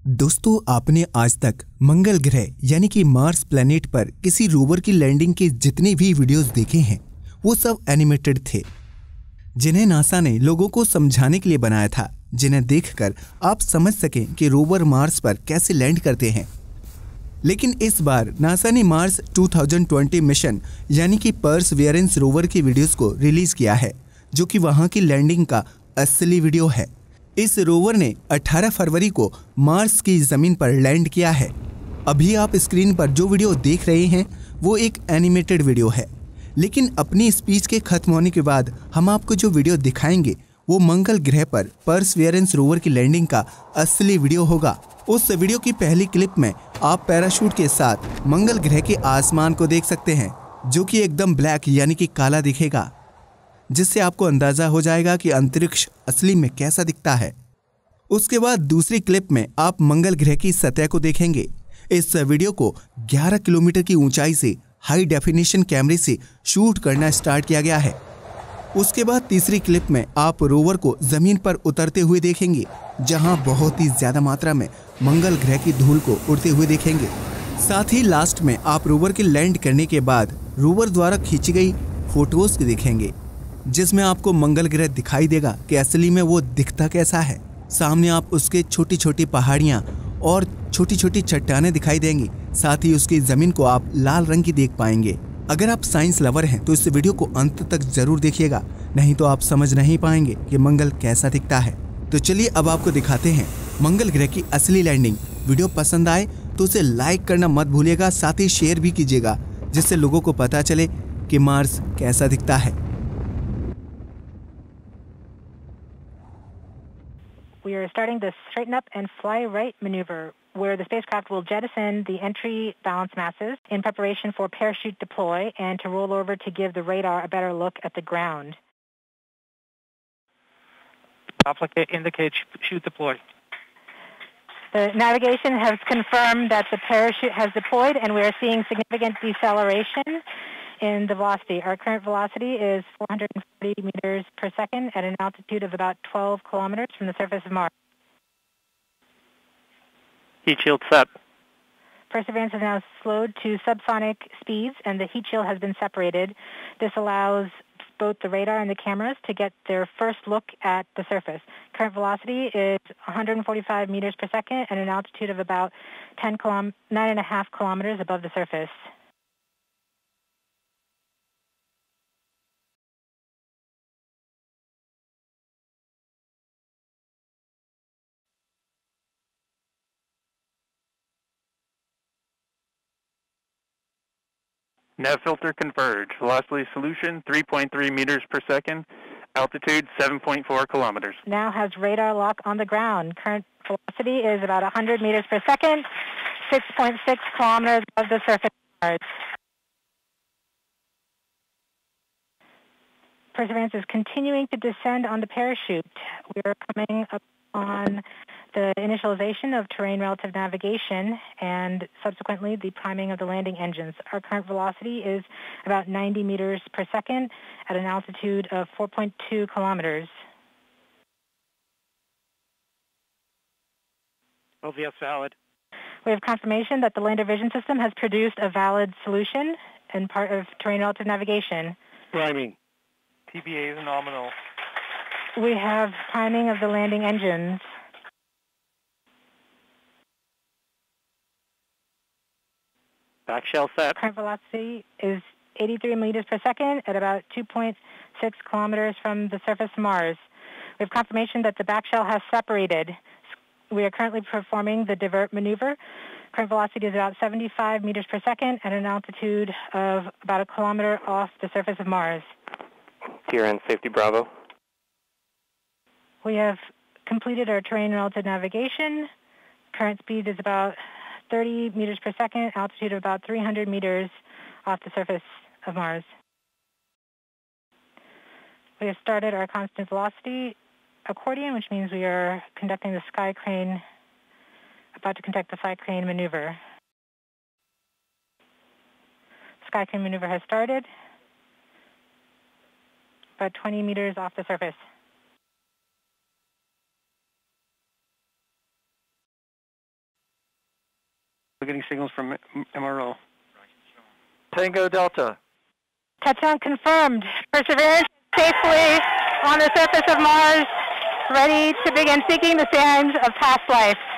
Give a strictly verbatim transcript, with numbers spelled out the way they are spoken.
दोस्तों, आपने आज तक मंगल ग्रह यानी कि मार्स प्लैनेट पर किसी रोवर की लैंडिंग के जितने भी वीडियोस देखे हैं वो सब एनिमेटेड थे, जिन्हें नासा ने लोगों को समझाने के लिए बनाया था, जिन्हें देखकर आप समझ सकें कि रोवर मार्स पर कैसे लैंड करते हैं। लेकिन इस बार नासा ने मार्स दो हज़ार बीस मिशन यानी कि परसेवरेंस रोवर की वीडियोस को रिलीज किया है, जो कि वहां की लैंडिंग का असली वीडियो है। इस रोवर ने अठारह फरवरी को मार्स की जमीन पर लैंड किया है। अभी आप स्क्रीन पर जो वीडियो देख रहे हैं वो एक एनिमेटेड वीडियो है, लेकिन अपनी स्पीच के खत्म होने के बाद हम आपको जो वीडियो दिखाएंगे वो मंगल ग्रह पर परसेवरेंस रोवर की लैंडिंग का असली वीडियो होगा। उस वीडियो की पहली क्लिप में आप पैराशूट के साथ मंगल ग्रह के आसमान को देख सकते हैं, जो कि एकदम ब्लैक यानी कि काला दिखेगा, जिससे आपको अंदाजा हो जाएगा कि अंतरिक्ष असली में कैसा दिखता है। उसके बाद दूसरी क्लिप में आप मंगल ग्रह की सतह को देखेंगे। इस वीडियो को ग्यारह किलोमीटर की ऊंचाई से हाई डेफिनेशन कैमरे से शूट करना स्टार्ट किया गया है। उसके बाद तीसरी क्लिप में आप रोवर को जमीन पर उतरते हुए देखेंगे, जहां बहुत ही ज्यादा मात्रा में मंगल ग्रह की धूल को उड़ते हुए देखेंगे। साथ ही लास्ट में आप रोवर के लैंड करने के बाद रोवर द्वारा खींची गई फोटोज देखेंगे, जिसमें आपको मंगल ग्रह दिखाई देगा कि असली में वो दिखता कैसा है। सामने आप उसके छोटी छोटी पहाड़ियां और छोटी छोटी चट्टानें दिखाई देंगी। साथ ही उसकी जमीन को आप लाल रंग की देख पाएंगे। अगर आप साइंस लवर हैं तो इस वीडियो को अंत तक जरूर देखिएगा, नहीं तो आप समझ नहीं पाएंगे कि मंगल कैसा दिखता है। तो चलिए अब आपको दिखाते हैं मंगल ग्रह की असली लैंडिंग। वीडियो पसंद आए तो उसे लाइक करना मत भूलिएगा, साथ ही शेयर भी कीजिएगा, जिससे लोगों को पता चले कि मार्स कैसा दिखता है। We are starting the straighten up and fly right maneuver, where the spacecraft will jettison the entry balance masses in preparation for parachute deploy and to roll over to give the radar a better look at the ground. Applicant indicate chute deployed. The navigation has confirmed that the parachute has deployed, and we are seeing significant deceleration in the velocity. Our current velocity is four hundred forty meters per second at an altitude of about twelve kilometers from the surface of Mars. Heat shield set. Perseverance is now slowed to subsonic speeds, and the heat shield has been separated. This allows both the radar and the cameras to get their first look at the surface. Current velocity is one hundred forty-five meters per second at an altitude of about ten kilom- nine and a half kilometers above the surface. Nav filter converge. Velocity solution three point three meters per second. Altitude seven point four kilometers. Now has radar lock on the ground. Current velocity is about one hundred meters per second, six point six kilometers above the surface of Mars. Perseverance is continuing to descend on the parachute. We are coming up on the initialization of terrain relative navigation and subsequently the priming of the landing engines. Our current velocity is about ninety meters per second at an altitude of four point two kilometers. O V S valid. We have confirmation that the lander vision system has produced a valid solution and part of terrain relative navigation. Priming. T B A is nominal. We have priming of the landing engines. Back shell set. Current velocity is eighty-three meters per second at about two point six kilometers from the surface of Mars. We have confirmation that the back shell has separated. We are currently performing the divert maneuver. Current velocity is about seventy-five meters per second at an altitude of about a kilometer off the surface of Mars. T R N safety Bravo. We have completed our terrain relative navigation. Current speed is about thirty meters per second, altitude of about three hundred meters off the surface of Mars. We have started our constant velocity accordion, which means we are conducting the sky crane, about to conduct the sky crane maneuver. Sky crane maneuver has started, about twenty meters off the surface. We're getting signals from M R O. Tango Delta. Touchdown confirmed. Perseverance safely on the surface of Mars, ready to begin seeking the sands of past life.